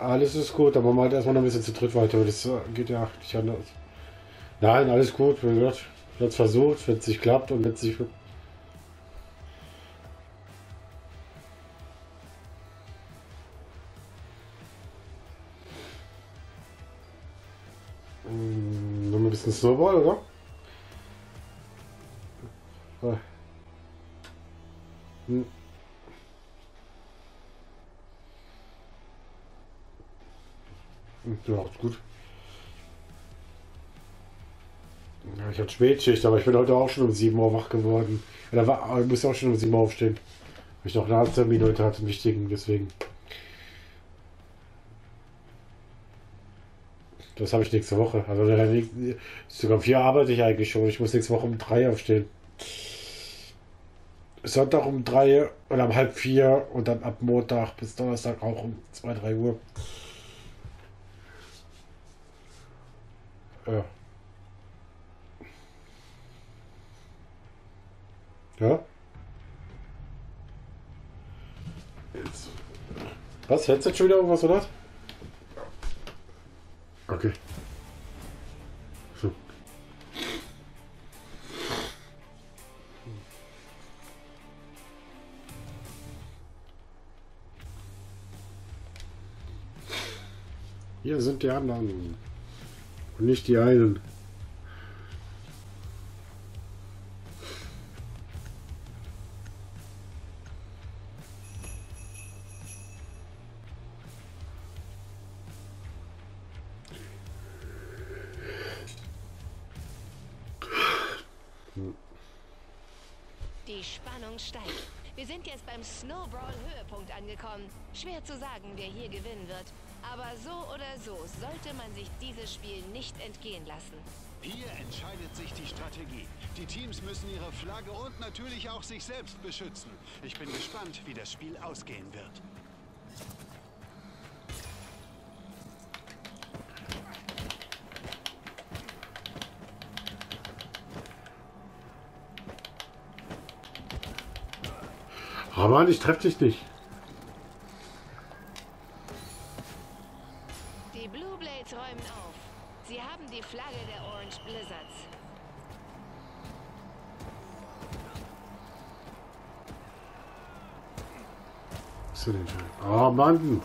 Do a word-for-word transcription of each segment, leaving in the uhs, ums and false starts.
alles ist gut, aber man halt erstmal noch ein bisschen zu dritt weiter. Das äh, geht ja nicht anders. Nein, alles gut. Wie gesagt, wird versucht, wenn es nicht klappt und wenn es nicht. Hm, noch ein bisschen Snowball, oder? Ah. Hm. Ja, ist gut. Ja, ich hatte Spätschicht, aber ich bin heute auch schon um sieben Uhr wach geworden. Ja, da war, ich musste auch schon um sieben Uhr aufstehen. Weil ich noch einen Arzttermin heute hatte, einen wichtigen, deswegen. Das habe ich nächste Woche. Also sogar um vier arbeite ich eigentlich schon. Ich muss nächste Woche um drei aufstehen. Sonntag um drei oder um halb vier und dann ab Montag bis Donnerstag auch um zwei, drei Uhr. Ja. Ja? Jetzt. Was? Headset schon wieder irgendwas, oder? Okay. So. Hier sind die anderen. Und nicht die einen. Die Spannung steigt. Wir sind jetzt beim Snowball-Höhepunkt angekommen. Schwer zu sagen, wer hier gewinnen wird. Aber so oder so sollte man sich dieses Spiel nicht entgehen lassen. Hier entscheidet sich die Strategie. Die Teams müssen ihre Flagge und natürlich auch sich selbst beschützen. Ich bin gespannt, wie das Spiel ausgehen wird. Oh Mann, ich treffe dich nicht. Die Blue Blades räumen auf. Sie haben die Flagge der Orange Blizzards. Was ist denn schon? Oh Mann.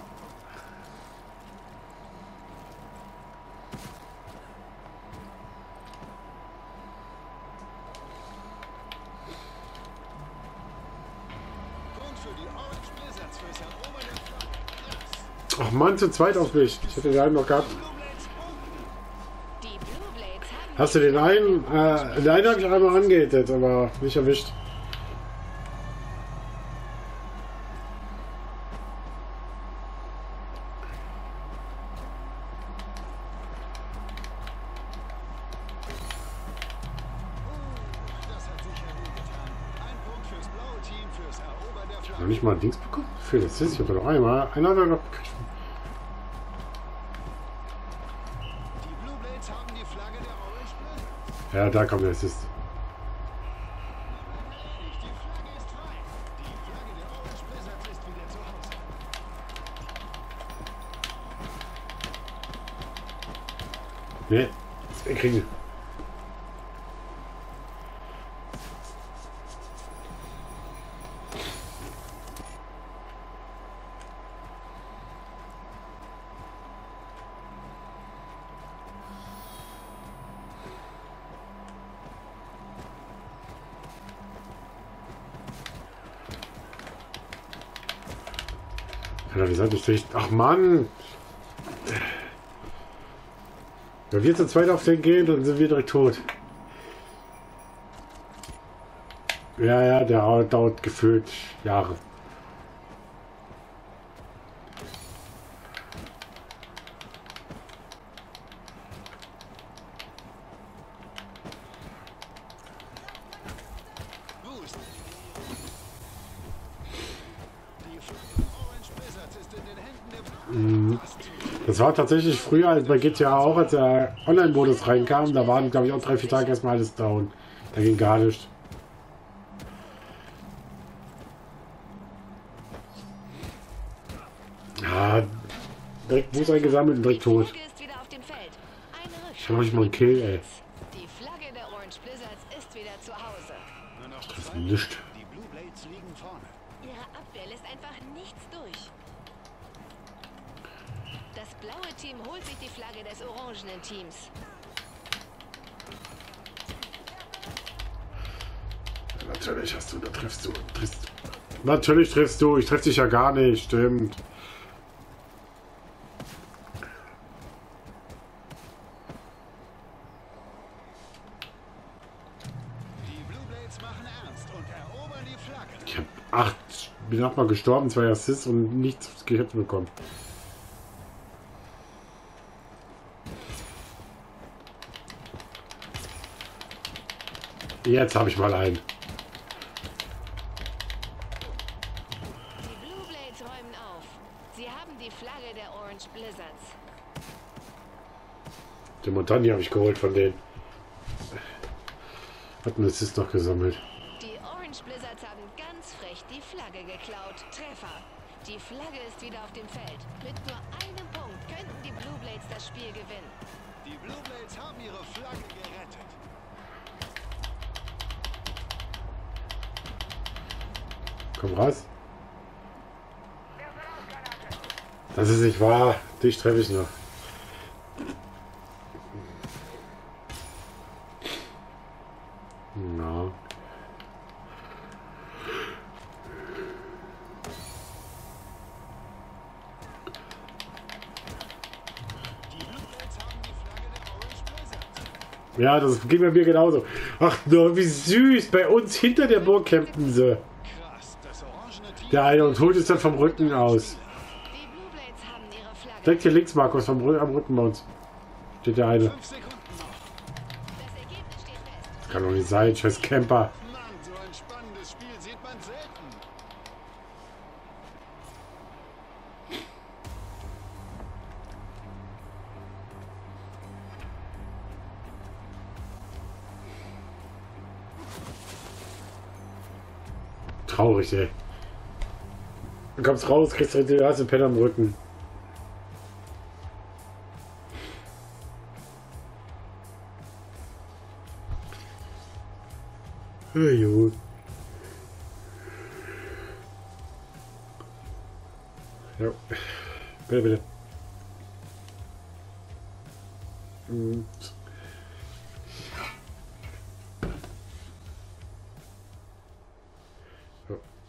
Ach Mann, zu zweit auf mich. Ich hätte den einen noch gehabt. Hast du den einen? Äh, den einen habe ich einmal angehittet, aber nicht erwischt. Noch nicht mal ein Dings bekommen? Für das ist, ich habe noch einmal. Einer hat er noch gekriegt. Ja, da kommt der Assist. Ne, das kriegen wir. Ja, wie sollte ich durch... Ach Mann! Wenn wir zu zweit auf den gehen, dann sind wir direkt tot. Ja, ja, der dauert gefühlt Jahre. Das war tatsächlich früher als bei G T A auch, als der Online-Modus reinkam. Da waren, glaube ich, auch drei, vier Tage erstmal alles down. Da ging gar nicht. Ja, Direkt Boost eingesammelt und direkt tot. Die Flagge ist wieder auf dem Feld. Eine Ich hab noch nicht mal einen Kill, ey. Die Flagge der Orange Blizzards ist wieder zu Hause. Nur noch Das ist zwei. nicht. Die Blue Blades liegen vorne. Ihre Abwehr lässt einfach nichts durch. Das blaue Team holt sich die Flagge des orangenen Teams. Natürlich hast du, da triffst du. Triffst. Natürlich triffst du. Ich treff dich ja gar nicht. Stimmt. Die Blue Blades machen ernst und erobern die Flagge. Ich hab acht. Bin achtmal gestorben, zwei Assists und nichts gehört bekommen. Jetzt habe ich mal einen. Die Blue Blades räumen auf. Sie haben die Flagge der Orange Blizzards. Den Montagne habe ich geholt von denen. Hat einen Assist noch gesammelt. Die Orange Blizzards haben ganz frech die Flagge geklaut. Treffer. Die Flagge ist wieder auf dem Feld. Mit nur einem Punkt könnten die Blue Blades das Spiel gewinnen. Die Blue Blades haben ihre Flagge gerettet. Komm raus. Das ist nicht wahr. Dich treffe ich noch. Na. Die Blue Blades haben die Flagge der Orange Blizzards. Ja, das geht bei mir genauso. Ach, no, wie süß. Bei uns hinter der Burg campen sie. Krass, das orangene Team. Der eine und holt es dann vom Rücken aus. Die Blue Blades haben ihre Flagge. Direkt hier links, Markus, vom Rü am Rücken bei uns. Steht der eine. Fünf Sekunden noch. Das Ergebnis steht fest. Kann doch nicht sein, scheiß Camper. Mann, so ein spannendes Spiel sieht man selten. Traurig, ey. Du kommst raus, kriegst du den ersten Penner am Rücken. Ja, gut. Ja. Bitte, bitte. Hm. So.